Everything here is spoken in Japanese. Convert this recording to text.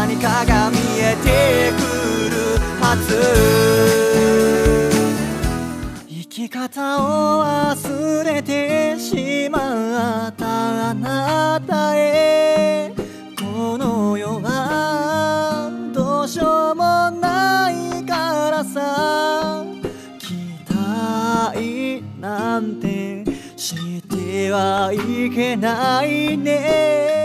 何かが見えてくるはず。生き方を忘れてしまったあなたへ、この世はどうしようもないからさ、期待なんてしてはいけないね。